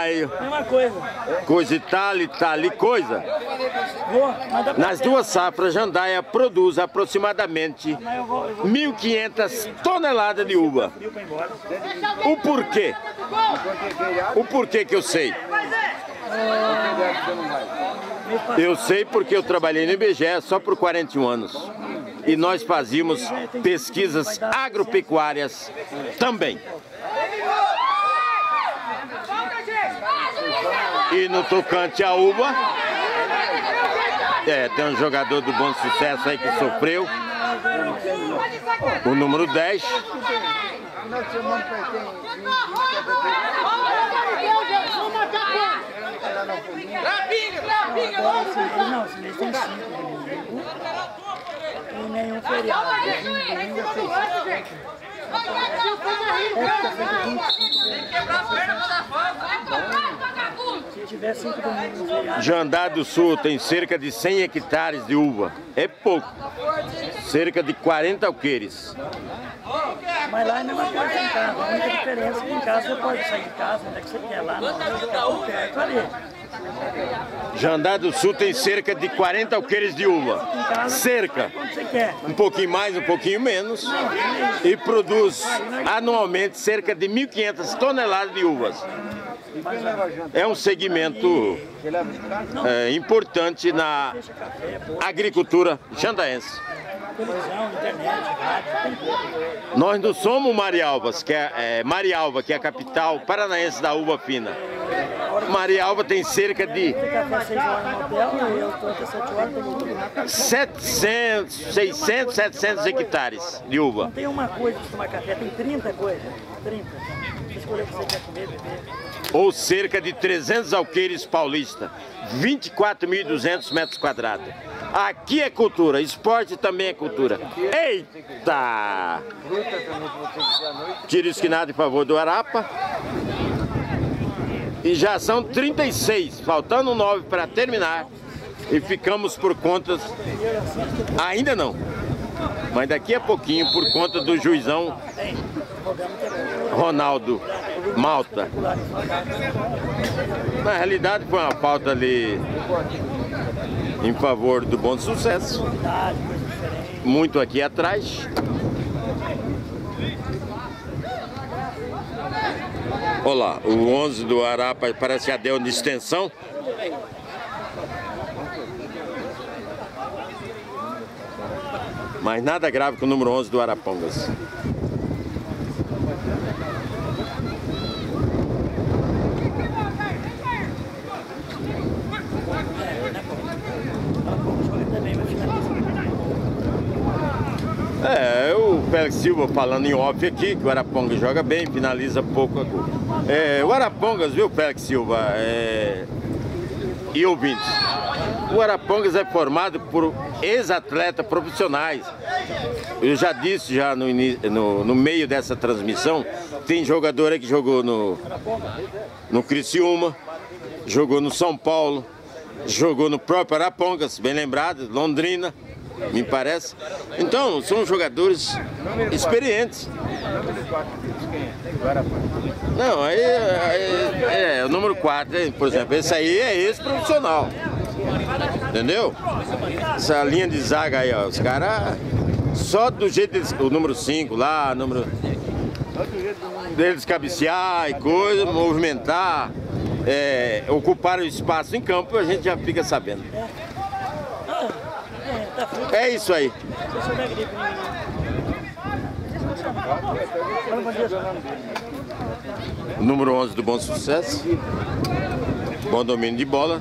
Jandaia. Mesma coisa. Coisa Itália, coisa. Nas duas safras, Jandaia produz aproximadamente 1.500 toneladas de uva. O porquê? O porquê que eu sei? Eu sei porque eu trabalhei no IBGE só por 41 anos. E nós fazíamos pesquisas agropecuárias também. E no tocante à uva, tem um jogador do Bom Sucesso aí que sofreu, o número 10. Não, esse mês tem 5. E nenhum feriado. Se tiver 5 domingos no feriado. Jandar do Sul tem cerca de 100 hectares de uva. É pouco. Cerca de 40 alqueires. Mas lá é a mesma coisa que em casa. A única diferença é que em casa você pode sair de casa, onde é que você quer lá, não, você fica perto ali. Jandar do Sul tem cerca de 40 alqueires de uva. Cerca. Um pouquinho mais, um pouquinho menos. E produz anualmente cerca de 1.500 toneladas de uvas. É um segmento importante na agricultura jandaense. Nós não somos Marialvas, Marialva, que é a capital paranaense da uva fina. Marialva tem cerca de 600, 700 hectares de uva. Não tem uma coisa de tomar café, tem 30 coisas. 30. Você escolher o que você quer comer, beber. Ou cerca de 300 alqueires paulistas, 24.200 metros quadrados. Aqui é cultura, esporte também é cultura. Eita! Tiro esquinado em favor do Arapa. E já são 36, faltando 9 para terminar. E ficamos por conta... Ainda não. Mas daqui a pouquinho, por conta do juizão Ronaldo Malta. Na realidade foi uma falta ali em favor do Bom Sucesso. Muito aqui atrás. Olha lá, o 11 do Arapa parece que já deu de extensão. Mas nada grave com o número 11 do Arapongas. O Félix Silva falando em óbvio aqui, que o Arapongas joga bem, finaliza pouco a gol. O Arapongas, viu, Félix Silva, e ouvintes, o Arapongas é formado por ex-atletas profissionais. Eu já disse no meio dessa transmissão, tem jogador aí que jogou no Criciúma, jogou no São Paulo, jogou no próprio Arapongas, bem lembrado, Londrina, me parece. Então, são jogadores experientes. Não, o número 4, por exemplo, esse aí é ex-profissional. Entendeu? Essa linha de zaga aí, ó, os caras, só do jeito deles, o número 5 lá, o número deles cabecear e coisa, movimentar, ocupar o espaço em campo, a gente já fica sabendo. É isso aí. O número 11 do Bom Sucesso. Bom domínio de bola.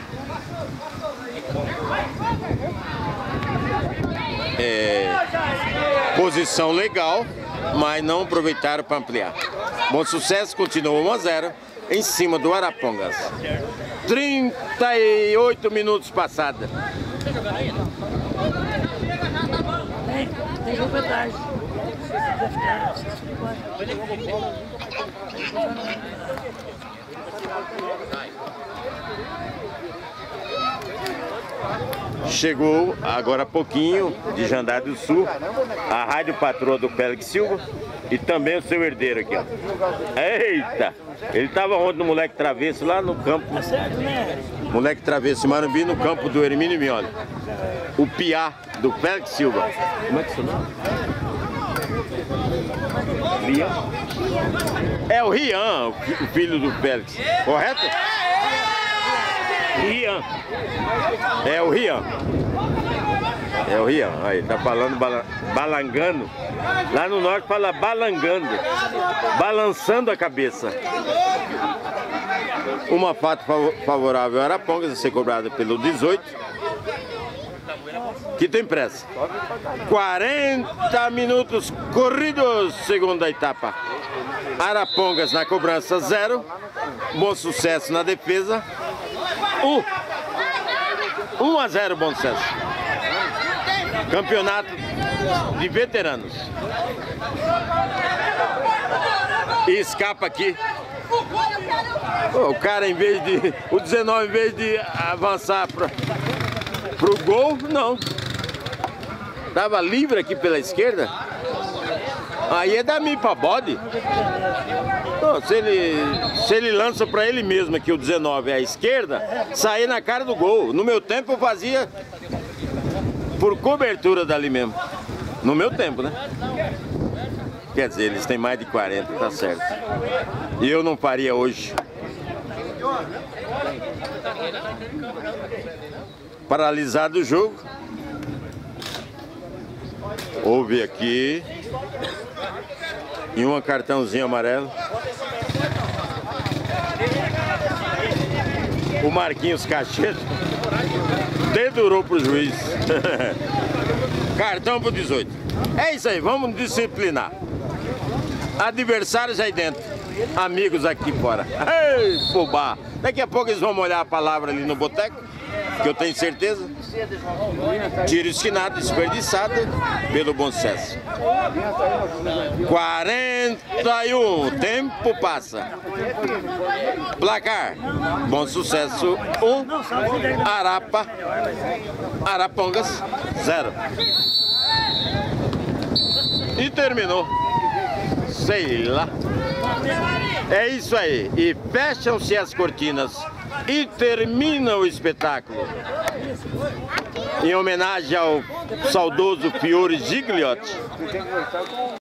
Posição legal, mas não aproveitaram para ampliar. Bom Sucesso continuou 1-0 em cima do Arapongas. 38 minutos passados. Tem jogo pra tarde. Chegou agora há pouquinho de Jandar do Sul a rádio patroa do Félix Silva, E também o seu herdeiro aqui, ó. Eita! Ele tava ontem no Moleque Travesso lá no campo. Tá certo, né? Moleque Travesso Marumbi no campo do Hermínio Mioli. O Piá do Félix Silva. Como é que se chama? Rian? É o Rian, o filho do Félix. Correto? Rian. É o Rian. É o Rian. Aí, tá falando balangando. Lá no norte fala balangando. Balançando a cabeça. Uma fato favorável ao Arapongas a ser cobrada pelo 18. Que tem pressa. 40 minutos corridos, segunda etapa. Arapongas na cobrança 0. Bom Sucesso na defesa. 1 a 0, Bom Sucesso. Campeonato de veteranos. E escapa aqui. O cara, em vez de... O 19, em vez de avançar pro gol, não. Tava livre aqui pela esquerda. Aí é da mim pra bode. Não, se ele lança pra ele mesmo aqui o 19 à esquerda, sair na cara do gol. No meu tempo eu fazia por cobertura dali mesmo. No meu tempo, né? Quer dizer, eles têm mais de 40, tá certo. E eu não faria hoje. Paralisado o jogo. Houve aqui e um cartãozinho amarelo. O Marquinhos Cacheta dedurou pro juiz. Cartão pro 18. É isso aí, vamos disciplinar. Adversários aí dentro, amigos aqui fora. Ei, fubá! Daqui a pouco eles vão molhar a palavra ali no boteco, que eu tenho certeza. Tiro esquinado, desperdiçado pelo Bom Sucesso. 41, tempo passa. Placar: Bom Sucesso 1, Arapongas 0. E terminou. Sei lá. É isso aí. E fecham-se as cortinas e termina o espetáculo. Em homenagem ao saudoso Fiore Gigliotti.